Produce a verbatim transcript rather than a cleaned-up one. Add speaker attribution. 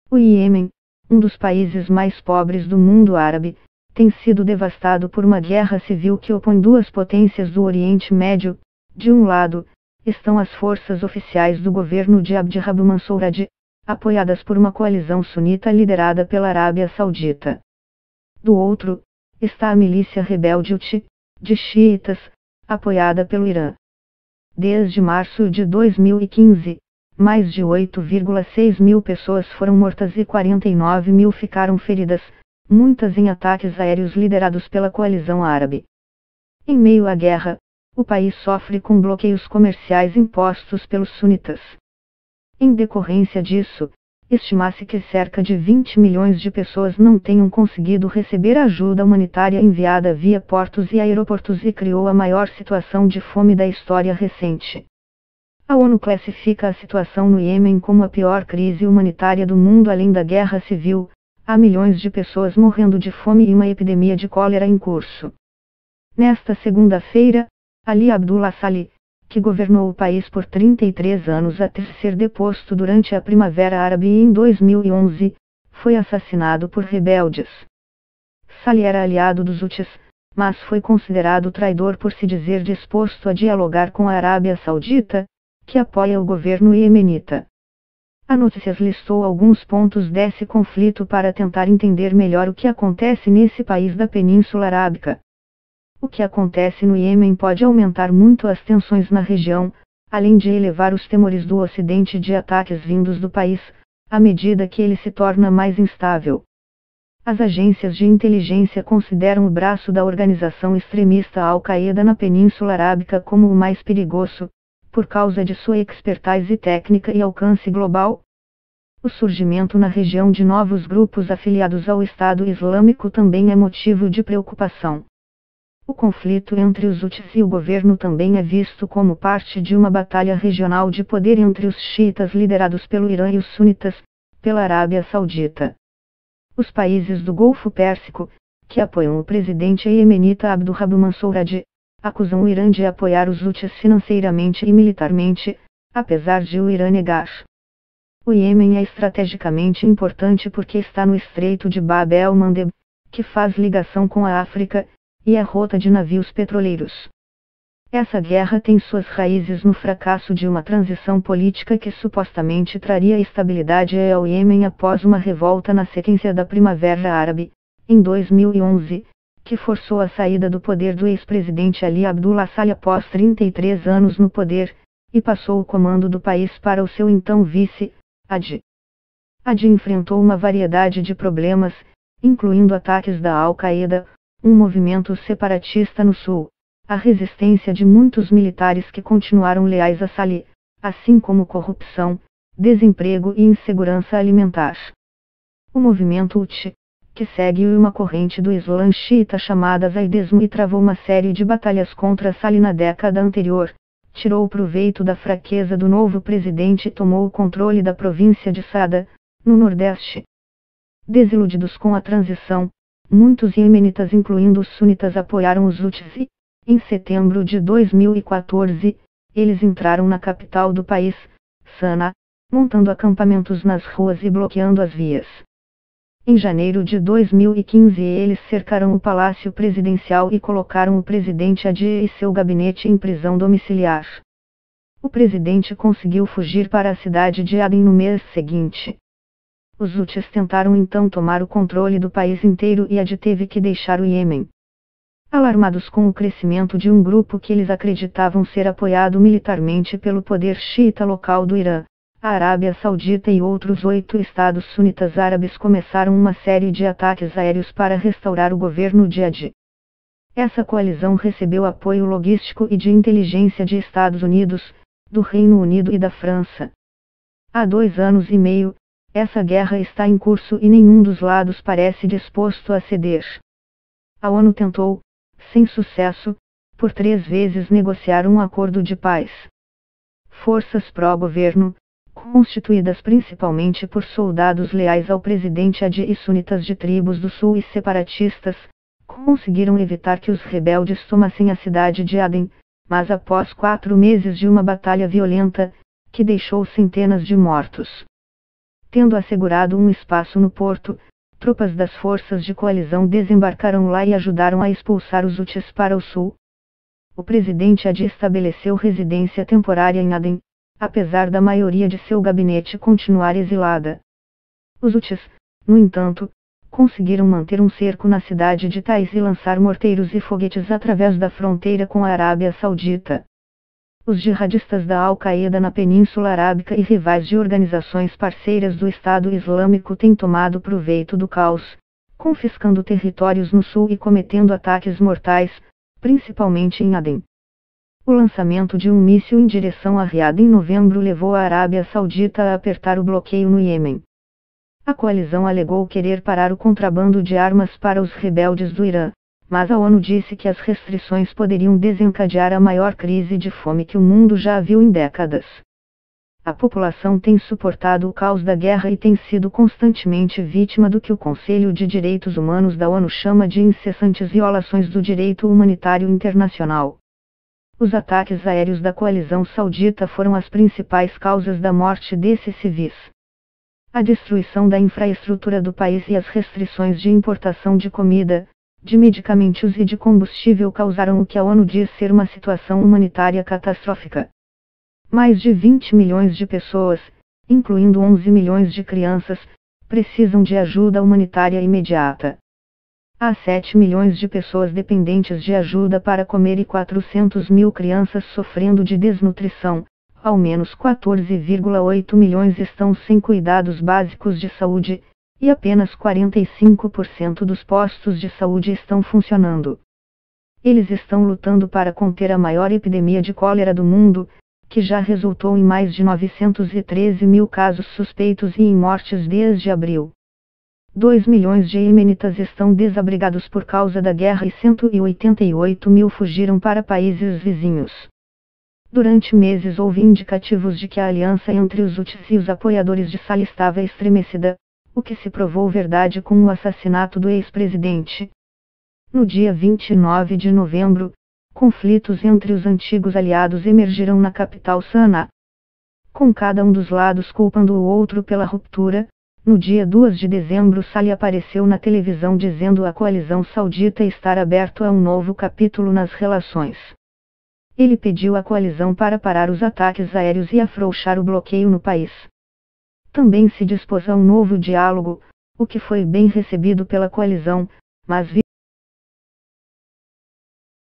Speaker 1: O Iêmen, um dos países mais pobres do mundo árabe, tem sido devastado por uma guerra civil que opõe duas potências do Oriente Médio. De um lado, estão as forças oficiais do governo de Abd Rabbu Mansur Hadi, apoiadas por uma coalizão sunita liderada pela Arábia Saudita. Do outro, está a milícia rebelde Houthi, de xiitas, apoiada pelo Irã. Desde março de dois mil e quinze, mais de oito vírgula seis mil pessoas foram mortas e quarenta e nove mil ficaram feridas, muitas em ataques aéreos liderados pela coalizão árabe. Em meio à guerra, o país sofre com bloqueios comerciais impostos pelos sunitas. Em decorrência disso, estima-se que cerca de vinte milhões de pessoas não tenham conseguido receber ajuda humanitária enviada via portos e aeroportos e criou a maior situação de fome da história recente. A ONU classifica a situação no Iêmen como a pior crise humanitária do mundo além da guerra civil. Há milhões de pessoas morrendo de fome e uma epidemia de cólera em curso. Nesta segunda-feira, Ali Abdullah Saleh, que governou o país por trinta e três anos até ser deposto durante a Primavera Árabe em dois mil e onze, foi assassinado por rebeldes. Saleh era aliado dos Houthis, mas foi considerado traidor por se dizer disposto a dialogar com a Arábia Saudita, que apoia o governo iemenita. A notícia listou alguns pontos desse conflito para tentar entender melhor o que acontece nesse país da Península Arábica. O que acontece no Iêmen pode aumentar muito as tensões na região, além de elevar os temores do Ocidente de ataques vindos do país, à medida que ele se torna mais instável. As agências de inteligência consideram o braço da organização extremista Al-Qaeda na Península Arábica como o mais perigoso, por causa de sua expertise técnica e alcance global. O surgimento na região de novos grupos afiliados ao Estado Islâmico também é motivo de preocupação. O conflito entre os Houthis e o governo também é visto como parte de uma batalha regional de poder entre os xiitas liderados pelo Irã e os sunitas, pela Arábia Saudita. Os países do Golfo Pérsico, que apoiam o presidente iemenita Abd Rabbu Mansur Hadi, acusam o Irã de apoiar os Houthis financeiramente e militarmente, apesar de o Irã negar. O Iêmen é estrategicamente importante porque está no Estreito de Bab el-Mandeb, que faz ligação com a África, e a rota de navios petroleiros. Essa guerra tem suas raízes no fracasso de uma transição política que supostamente traria estabilidade ao Iêmen após uma revolta na sequência da Primavera Árabe, em dois mil e onze, que forçou a saída do poder do ex-presidente Ali Abdullah Saleh após trinta e três anos no poder, e passou o comando do país para o seu então vice, Hadi. Hadi enfrentou uma variedade de problemas, incluindo ataques da Al-Qaeda, um movimento separatista no sul, a resistência de muitos militares que continuaram leais a Saleh, assim como corrupção, desemprego e insegurança alimentar. O movimento Houthi, que segue uma corrente do Islã xiita chamada zaidismo e travou uma série de batalhas contra Saleh na década anterior, tirou proveito da fraqueza do novo presidente e tomou o controle da província de Saada, no nordeste. Desiludidos com a transição, muitos iemenitas incluindo os sunitas apoiaram os Houthis e, em setembro de dois mil e quatorze, eles entraram na capital do país, Sanaa, montando acampamentos nas ruas e bloqueando as vias. Em janeiro de dois mil e quinze eles cercaram o palácio presidencial e colocaram o presidente Hadi e seu gabinete em prisão domiciliar. O presidente conseguiu fugir para a cidade de Aden no mês seguinte. Os Houthis tentaram então tomar o controle do país inteiro e Hadi teve que deixar o Iêmen. Alarmados com o crescimento de um grupo que eles acreditavam ser apoiado militarmente pelo poder xiita local do Irã, a Arábia Saudita e outros oito estados sunitas árabes começaram uma série de ataques aéreos para restaurar o governo de Hadi. Essa coalizão recebeu apoio logístico e de inteligência de Estados Unidos, do Reino Unido e da França. Há dois anos e meio, essa guerra está em curso e nenhum dos lados parece disposto a ceder. A ONU tentou, sem sucesso, por três vezes negociar um acordo de paz. Forças pró-governo, constituídas principalmente por soldados leais ao presidente Hadi e sunitas de tribos do sul e separatistas, conseguiram evitar que os rebeldes tomassem a cidade de Aden, mas após quatro meses de uma batalha violenta, que deixou centenas de mortos. Tendo assegurado um espaço no porto, tropas das forças de coalizão desembarcaram lá e ajudaram a expulsar os Houthis para o sul. O presidente Hadi estabeleceu residência temporária em Aden, apesar da maioria de seu gabinete continuar exilada. Os Houthis, no entanto, conseguiram manter um cerco na cidade de Taiz e lançar morteiros e foguetes através da fronteira com a Arábia Saudita. Os jihadistas da Al-Qaeda na Península Arábica e rivais de organizações parceiras do Estado Islâmico têm tomado proveito do caos, confiscando territórios no sul e cometendo ataques mortais, principalmente em Aden. O lançamento de um míssil em direção a Riad em novembro levou a Arábia Saudita a apertar o bloqueio no Iêmen. A coalizão alegou querer parar o contrabando de armas para os rebeldes do Irã, mas a ONU disse que as restrições poderiam desencadear a maior crise de fome que o mundo já viu em décadas. A população tem suportado o caos da guerra e tem sido constantemente vítima do que o Conselho de Direitos Humanos da ONU chama de incessantes violações do direito humanitário internacional. Os ataques aéreos da coalizão saudita foram as principais causas da morte desses civis. A destruição da infraestrutura do país e as restrições de importação de comida, de medicamentos e de combustível causaram o que a ONU diz ser uma situação humanitária catastrófica. Mais de vinte milhões de pessoas, incluindo onze milhões de crianças, precisam de ajuda humanitária imediata. Há sete milhões de pessoas dependentes de ajuda para comer e quatrocentas mil crianças sofrendo de desnutrição. Ao menos quatorze vírgula oito milhões estão sem cuidados básicos de saúde, e apenas quarenta e cinco por cento dos postos de saúde estão funcionando. Eles estão lutando para conter a maior epidemia de cólera do mundo, que já resultou em mais de novecentos e treze mil casos suspeitos e em mortes desde abril. dois milhões de iemenitas estão desabrigados por causa da guerra e cento e oitenta e oito mil fugiram para países vizinhos. Durante meses houve indicativos de que a aliança entre os Houthis e os apoiadores de Salih estava estremecida, o que se provou verdade com o assassinato do ex-presidente. No dia vinte e nove de novembro, conflitos entre os antigos aliados emergiram na capital Sanaa. Com cada um dos lados culpando o outro pela ruptura, no dia dois de dezembro Salih apareceu na televisão dizendo à coalizão saudita estar aberto a um novo capítulo nas relações. Ele pediu à coalizão para parar os ataques aéreos e afrouxar o bloqueio no país. Também se dispôs a um novo diálogo, o que foi bem recebido pela coalizão, mas